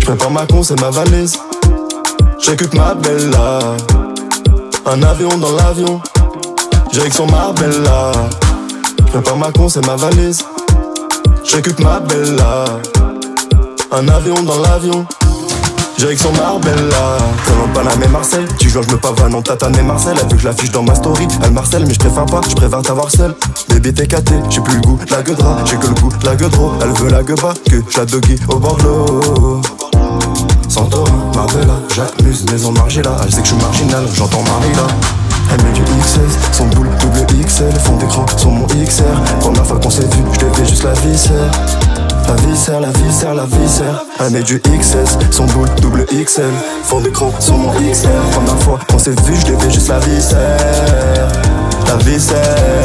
J'prépare ma con, c'est ma valise. J'occupe ma bella. Un avion dans l'avion. Direction Marbella. J'prépare ma con, c'est ma valise. J'occupe ma bella. Un avion dans l'avion. Direction Marbella. Colombe, Paname et Marseille. Tu joues, j'me pavane en tatane et Marseille. Elle veut que je l'affiche dans ma story. Elle marcelle mais j'préfère pas, j'préfère t'avoir seule. Bébé t'es caté, j'ai plus le goût de la gueudra. J'ai que le goût de la gueudro. Elle veut la gueuba, que j'la doggy au bord de l'eau. Santorin, Marbella, Jacques Muse, maison Margiela. Elle sait que j'suis marginal, j'entends Marilla. Elle met du XS, son boule double XL. Fond d'écran sur mon XR. Première fois qu'on s'est vu, j'devais juste la viscère. La viscère, la viscère, la viscère. Elle met du XS, son boule double XL. Fond d'écran sur mon XR. Première fois qu'on s'est vu, j'devais juste la viscère. La viscère.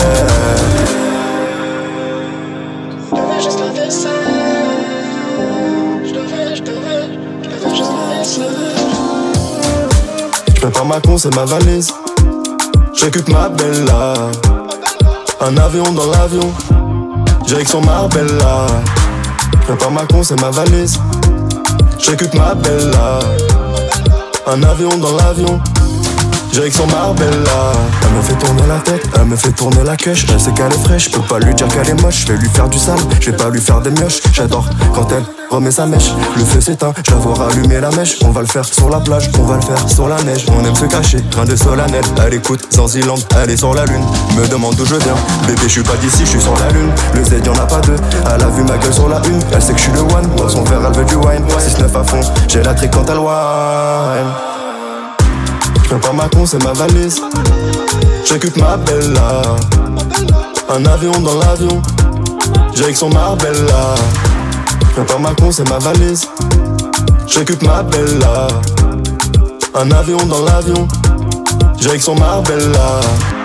J'devais juste la viscère. J'devais juste la viscère. J'prépare ma con, c'est ma valise. J'occupe ma bella. Un avion dans l'avion. Direction Marbella. J'prépare ma con, c'est ma valise. J'occupe ma bella. Un avion dans l'avion. Direction Marbella. Elle me fait tourner la tête, elle me fait tourner la queue. Elle sait qu'elle est fraîche, je peux pas lui dire qu'elle est moche. Je vais lui faire du sale, je vais pas lui faire des mioches. J'adore quand elle remet sa mèche. Le feu s'éteint, je la vois rallumer la mèche. On va le faire sur la plage, on va le faire sur la neige. On aime se cacher, train de solennel. Elle écoute Zanziland, elle est sur la lune. Me demande d'où je viens, bébé je suis pas d'ici, je suis sur la lune. Le Z y'en a pas deux, elle a vu ma gueule sur la une. Elle sait que je suis le one, dans son verre elle veut du wine. 6-9 à fond, j'ai la trique quand elle wine. J'prépare ma con, c'est ma valise. J'occupe ma bella. Un avion dans l'avion. Direction Marbella. J'prépare ma con, c'est ma valise. J'occupe ma bella. Un avion dans l'avion. Direction Marbella.